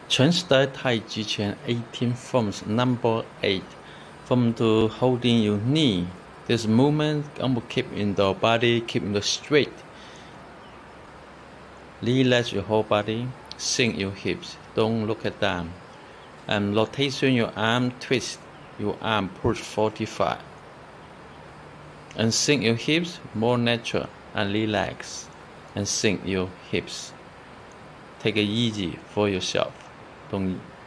Chen style taichi chain 18 forms number 8. From to holding your knee. This movement keep in the body, keep in the straight. Relax your whole body, sink your hips, don't look at down. And rotation your arm, twist your arm, push 45. And sink your hips, more natural and relax. And sink your hips. Take it easy for yourself. Don't